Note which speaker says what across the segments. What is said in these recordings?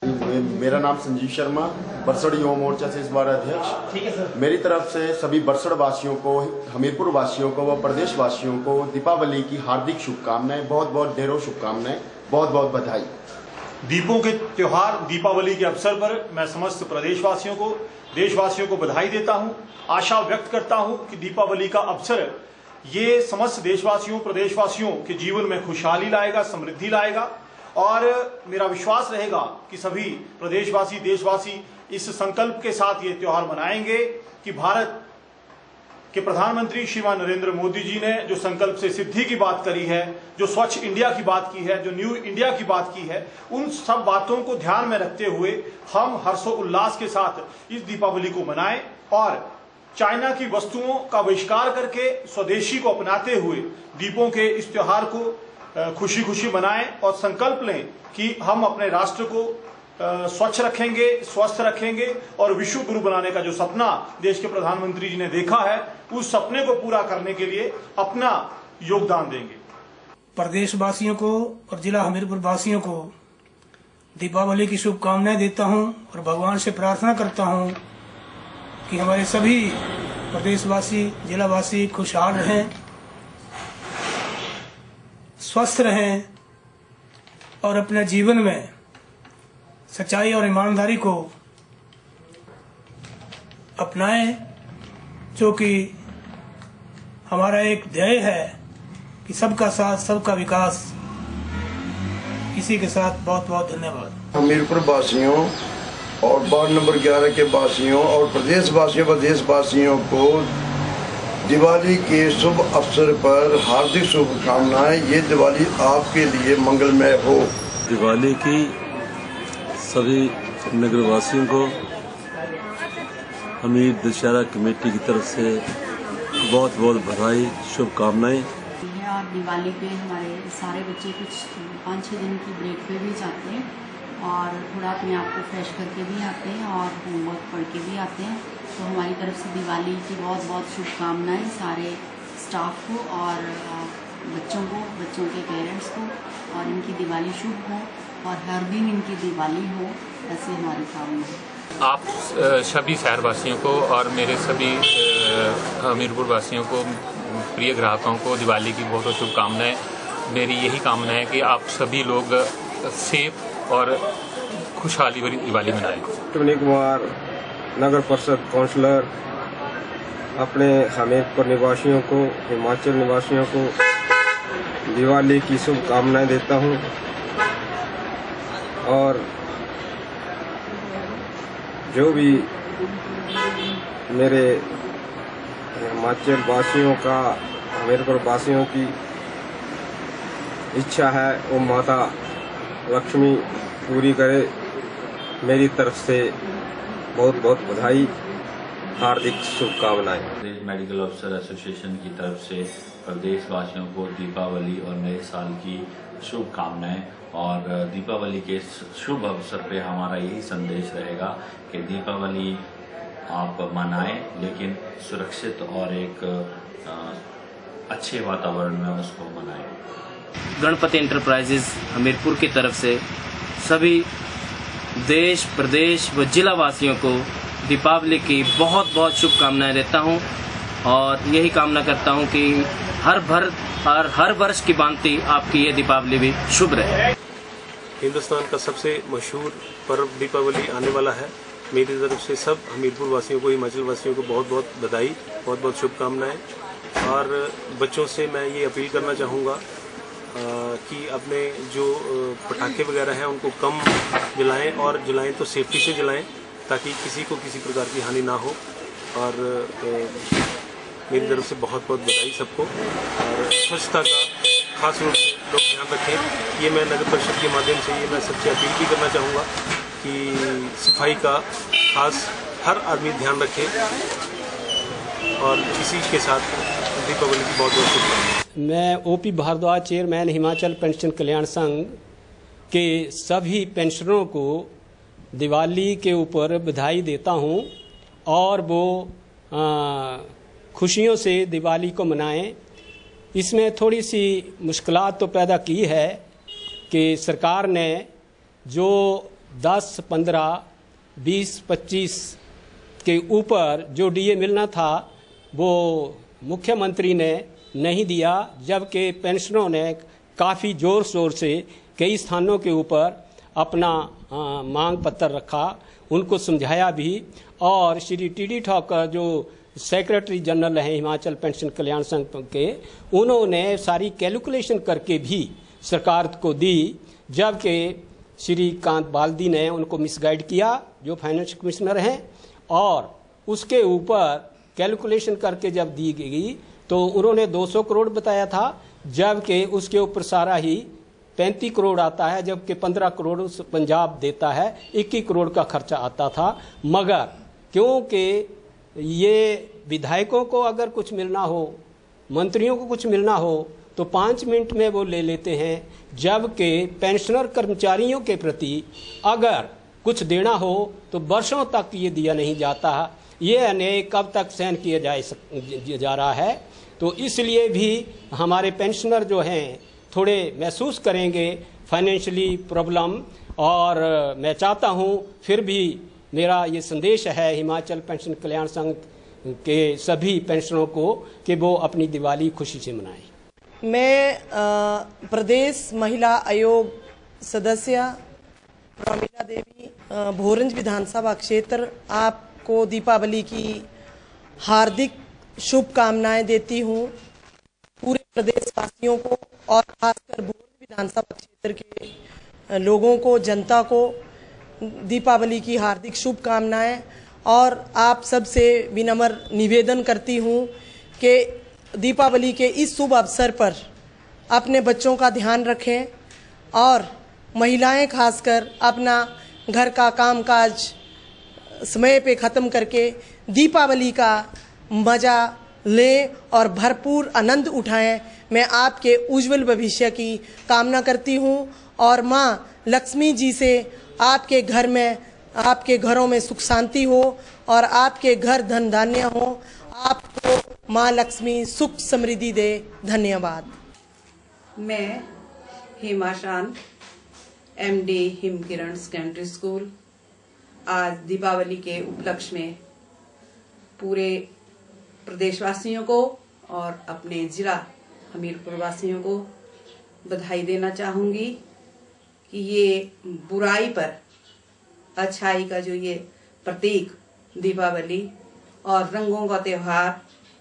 Speaker 1: मेरा नाम संजीव शर्मा, बरसड़ युवा मोर्चा से इस बार अध्यक्ष। ठीक है सर। मेरी तरफ से सभी बरसड़ वासियों को, हमीरपुर वासियों को व प्रदेश वासियों को दीपावली की हार्दिक शुभकामनाएं, बहुत बहुत ढेरों शुभकामनाएं, बहुत बहुत बधाई।
Speaker 2: दीपों के त्योहार दीपावली के अवसर पर मैं समस्त प्रदेशवासियों को, देशवासियों को बधाई देता हूं। आशा व्यक्त करता हूं कि दीपावली का अवसर ये समस्त देशवासियों, प्रदेशवासियों के जीवन में खुशहाली लाएगा, समृद्धि लाएगा और मेरा विश्वास रहेगा कि सभी प्रदेशवासी, देशवासी इस संकल्प के साथ ये त्योहार मनाएंगे कि भारत के प्रधानमंत्री श्रीमान नरेंद्र मोदी जी ने जो संकल्प से सिद्धि की बात करी है, जो स्वच्छ इंडिया की बात की है, जो न्यू इंडिया की बात की है, उन सब बातों को ध्यान में रखते हुए हम हर्षोल्लास के साथ इस दीपावली को मनाएं और चाइना की वस्तुओं का बहिष्कार करके स्वदेशी को अपनाते हुए दीपों के इस त्योहार को खुशी खुशी मनाएं और संकल्प लें कि हम अपने राष्ट्र को स्वच्छ रखेंगे, स्वस्थ रखेंगे और विश्व गुरु बनाने का जो सपना देश के प्रधानमंत्री जी ने देखा है, उस सपने को पूरा करने के लिए अपना योगदान देंगे।
Speaker 3: प्रदेशवासियों को और जिला हमीरपुर वासियों को दीपावली की शुभकामनाएं देता हूं और भगवान से प्रार्थना करता हूं कि हमारे सभी प्रदेशवासी, जिलावासी खुशहाल रहें, स्वस्थ रहें और अपने जीवन में सच्चाई और ईमानदारी को अपनाएं, जो कि हमारा एक ध्येय है कि सबका साथ, सबका विकास। इसी के साथ बहुत बहुत धन्यवाद।
Speaker 4: हमीरपुर वासियों और वार्ड नंबर 11 के वासियों और प्रदेश वासियों को दिवाली के शुभ अवसर पर हार्दिक शुभकामनाएं। ये दिवाली आपके लिए मंगलमय हो।
Speaker 5: दिवाली की सभी नगरवासियों को हमीर दशहरा कमेटी की तरफ से बहुत बहुत बधाई, शुभकामनाएं।
Speaker 6: और दिवाली पे हमारे सारे बच्चे कुछ 5-6 दिन की ब्रेक पे भी जाते हैं और थोड़ा अपने आप को फ्रेश करके भी आते हैं और होमवर्क पढ़ के भी आते हैं। तो हमारी तरफ से दिवाली की बहुत बहुत शुभकामनाएं सारे स्टाफ को और बच्चों को, बच्चों के पेरेंट्स को, और इनकी दिवाली शुभ हो और हर दिन इनकी दिवाली हो, ऐसे हमारी कामना है।
Speaker 7: आप सभी शहरवासियों को और मेरे सभी हमीरपुर वासियों को, प्रिय ग्राहकों को दिवाली की बहुत बहुत शुभकामनाएं। मेरी यही कामना है कि आप सभी लोग सेफ और खुशहाली भरी दिवाली मनाएं।
Speaker 8: टोनी कुमार, नगर परिषद काउंसलर, अपने हमीरपुर निवासियों को, हिमाचल निवासियों को दिवाली की शुभकामनाएं देता हूं और जो भी मेरे हिमाचल वासियों का, हमीरपुर वासियों की इच्छा है वो माता लक्ष्मी पूरी करे। मेरी तरफ से बहुत बहुत बधाई, हार्दिक शुभकामनाएं।
Speaker 9: प्रदेश मेडिकल अफसर एसोसिएशन की तरफ से प्रदेशवासियों को दीपावली और नए साल की शुभकामनाएं और दीपावली के शुभ अवसर पे हमारा यही संदेश रहेगा कि दीपावली आप मनाएं, लेकिन सुरक्षित और एक अच्छे वातावरण में उसको मनाएं।
Speaker 10: गणपति एंटरप्राइजेज हमीरपुर की तरफ से सभी देश, प्रदेश व जिला वासियों को दीपावली की बहुत बहुत शुभकामनाएं देता हूं और यही कामना करता हूं कि हर वर्ष की भांति आपकी ये दीपावली भी शुभ रहे।
Speaker 11: हिंदुस्तान का सबसे मशहूर पर्व दीपावली आने वाला है। मेरी तरफ से सब हमीरपुर वासियों को, हिमाचल वासियों को बहुत बहुत बधाई, बहुत बहुत शुभकामनाएं। और बच्चों से मैं ये अपील करना चाहूँगा कि अपने जो पटाखे वगैरह हैं उनको कम जलाएं और जलाएं तो सेफ्टी से जलाएं ताकि किसी को किसी प्रकार की हानि ना हो। और मेरी तरफ से बहुत बहुत बधाई सबको। और स्वच्छता का खास रूप से लोग ध्यान रखें। ये मैं नगर परिषद के माध्यम से ये मैं सबसे अपील भी करना चाहूँगा कि सफाई का खास हर आदमी ध्यान रखे और इसी के साथ दीपावली की बहुत बहुत शुभकामनाएं।
Speaker 12: मैं OP Bhardwaj, chairman Himachal pension कल्याण संघ के सभी पेंशनरों को दिवाली के ऊपर बधाई देता हूं और वो खुशियों से दिवाली को मनाएं। इसमें थोड़ी सी मुश्किलात तो पैदा की है कि सरकार ने जो 10, 15, 20, 25 के ऊपर जो डीए मिलना था वो मुख्यमंत्री ने नहीं दिया, जबकि पेंशनरों ने काफ़ी ज़ोर शोर से कई स्थानों के ऊपर अपना मांग पत्र रखा, उनको समझाया भी। और श्री टी ठाकुर जो सेक्रेटरी जनरल हैं हिमाचल पेंशन कल्याण संघ के, उन्होंने सारी कैलकुलेशन करके भी सरकार को दी, जबकि श्री कांत बाल्दी ने उनको मिसगाइड किया जो फाइनेंस कमिश्नर हैं, और उसके ऊपर कैलकुलेशन करके जब दी गई तो उन्होंने 200 करोड़ बताया था, जबकि उसके ऊपर सारा ही 35 करोड़ आता है, जबकि 15 करोड़ पंजाब देता है, 21 करोड़ का खर्चा आता था। मगर क्योंकि ये विधायकों को अगर कुछ मिलना हो, मंत्रियों को कुछ मिलना हो तो 5 मिनट में वो ले लेते हैं, जबकि पेंशनर कर्मचारियों के प्रति अगर कुछ देना हो तो वर्षों तक ये दिया नहीं जाता। ये अन्याय कब तक सहन किया जा रहा है? तो इसलिए भी हमारे पेंशनर जो हैं थोड़े महसूस करेंगे फाइनेंशियली प्रॉब्लम। और मैं चाहता हूँ, फिर भी मेरा ये संदेश है हिमाचल पेंशन कल्याण संघ के सभी पेंशनरों को कि वो अपनी दिवाली खुशी से मनाएं।
Speaker 13: मैं प्रदेश महिला आयोग सदस्य प्रमिला देवी, भोरंज विधानसभा क्षेत्र, आपको दीपावली की हार्दिक शुभकामनाएं देती हूँ। पूरे प्रदेशवासियों को और खासकर भोरंज विधानसभा क्षेत्र के लोगों को, जनता को दीपावली की हार्दिक शुभकामनाएं। और आप सबसे विनम्र निवेदन करती हूँ कि दीपावली के इस शुभ अवसर पर अपने बच्चों का ध्यान रखें और महिलाएं खासकर अपना घर का कामकाज समय पे ख़त्म करके दीपावली का मज़ा लें और भरपूर आनंद उठाएं। मैं आपके उज्जवल भविष्य की कामना करती हूं और मां लक्ष्मी जी से आपके घर में, आपके घरों में सुख शांति हो और आपके घर धन धान्य हो। आपको मां लक्ष्मी सुख समृद्धि दे। धन्यवाद।
Speaker 14: मैं Himashan MD Himkiran secondary school आज दीपावली के उपलक्ष्य में पूरे प्रदेशवासियों को और अपने जिला हमीरपुर वासियों को बधाई देना चाहूंगी कि ये बुराई पर अच्छाई का जो ये प्रतीक दीपावली और रंगों का त्योहार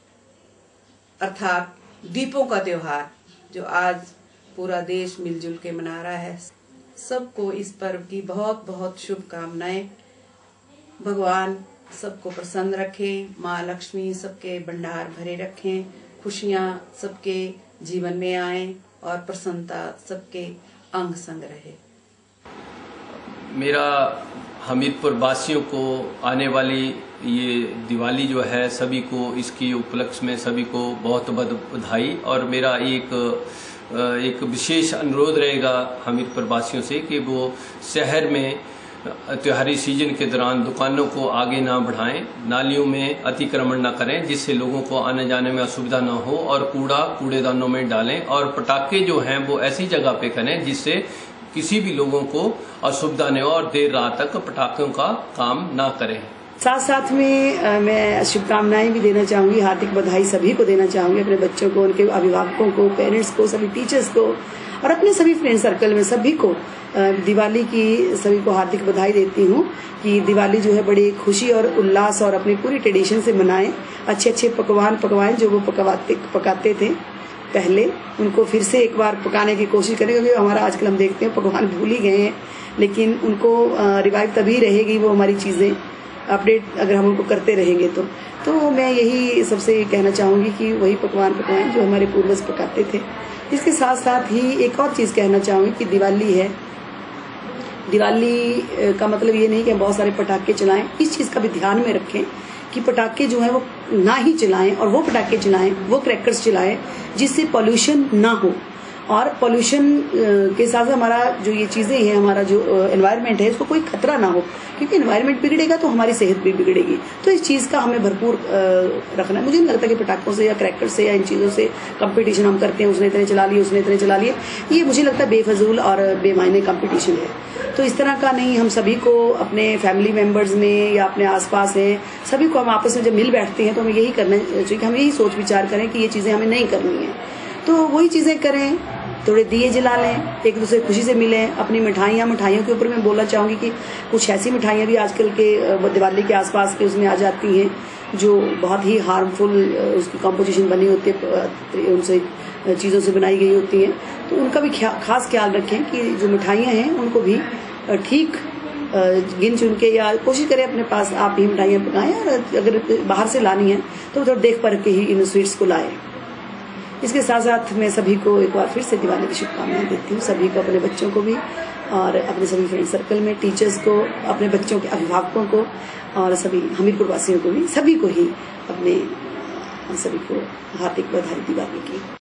Speaker 14: अर्थात दीपों का त्योहार जो आज पूरा देश मिलजुल के मना रहा है, सबको इस पर्व की बहुत बहुत शुभकामनाएं। भगवान सबको प्रसन्न रखें, माँ लक्ष्मी सबके भंडार भरे रखें, खुशियाँ सबके जीवन में आए और प्रसन्नता सबके अंग संग रहे।
Speaker 15: मेरा हमीरपुर वासियों को आने वाली ये दिवाली जो है, सभी को इसकी उपलक्ष्य में सभी को बहुत बहुत बधाई। और मेरा एक विशेष अनुरोध रहेगा हमीरपुर वासियों से कि वो शहर में त्योहारी सीजन के दौरान दुकानों को आगे ना बढ़ाएं, नालियों में अतिक्रमण ना करें जिससे लोगों को आने जाने में असुविधा ना हो, और कूड़ेदानों में डालें, और पटाखे जो हैं वो ऐसी जगह पे करें जिससे किसी भी लोगों को असुविधा न हो और देर रात तक पटाखों का काम ना करें।
Speaker 16: साथ साथ में मैं शुभकामनाएं भी देना चाहूंगी, हार्दिक बधाई सभी को देना चाहूंगी, अपने बच्चों को, उनके अभिभावकों को, पेरेंट्स को, सभी टीचर्स को और अपने सभी फ्रेंड सर्कल में सभी को दिवाली की सभी को हार्दिक बधाई देती हूँ कि दिवाली जो है बड़ी खुशी और उल्लास और अपनी पूरी ट्रेडिशन से मनाएं। अच्छे अच्छे पकवान पकवाएं जो वो पकाते थे पहले, उनको फिर से एक बार पकाने की कोशिश करें, क्योंकि हमारा आजकल हम देखते हैं पकवान भूल ही गए हैं, लेकिन उनको रिवाइव तभी रहेगी वो हमारी चीजें अपडेट अगर हम उनको करते रहेंगे तो मैं यही सबसे कहना चाहूंगी कि वही पकवान पकवाएं जो हमारे पूर्वज पकाते थे। इसके साथ साथ ही एक और चीज कहना चाहूंगी कि दिवाली है, दिवाली का मतलब ये नहीं कि हम बहुत सारे पटाखे चलाएं, इस चीज का भी ध्यान में रखें कि पटाखे जो है वो ना ही चलाएं, और वो पटाखे चलाएं, वो क्रैकर्स चलाएं जिससे पॉल्यूशन ना हो। और पॉल्यूशन के साथ हमारा जो ये चीजें हैं, हमारा जो एनवायरनमेंट है, इसको कोई खतरा ना हो, क्योंकि एनवायरनमेंट बिगड़ेगा तो हमारी सेहत भी बिगड़ेगी। तो इस चीज का हमें भरपूर रखना है। मुझे नहीं लगता कि पटाखों से या क्रैकर से या इन चीजों से कंपटीशन हम करते हैं, उसने इतने चला लिए, उसने इतने चला लिए, ये मुझे लगता है बेफजूल और बेमायने कंपटीशन है। तो इस तरह का नहीं, हम सभी को अपने फैमिली मेंबर्स में या अपने आसपास हैं सभी को हम आपस में जब मिल बैठते हैं तो हमें यही करना चाहिए कि हम यही सोच विचार करें कि ये चीज़ें हमें नहीं करनी है, तो वही चीज़ें करें, थोड़े दिए जला लें, एक दूसरे खुशी से मिलें। अपनी मिठाइयों के ऊपर मैं बोलना चाहूँगी कि कुछ ऐसी मिठाइयाँ भी आजकल के दिवाली के आसपास के उसमें आ जाती हैं जो बहुत ही हार्मफुल उसकी कंपोजिशन बनी होती है, उनसे चीज़ों से बनाई गई होती हैं, तो उनका भी खास ख्याल रखें कि जो मिठाइयाँ हैं उनको भी ठीक गिन चुन के या कोशिश करें अपने पास आप ही मिठाइयाँ पकाएं, और अगर बाहर से लानी है तो थोड़ा देख पर के ही इन स्वीट्स को लाएं। इसके साथ साथ मैं सभी को एक बार फिर से दिवाली की शुभकामनाएं देती हूँ, सभी को, अपने बच्चों को भी और अपने सभी फ्रेंड सर्कल में, टीचर्स को, अपने बच्चों के अभिभावकों को और सभी हमीरपुर वासियों को भी, सभी को ही अपने सभी को हार्दिक बधाई दिवाली की।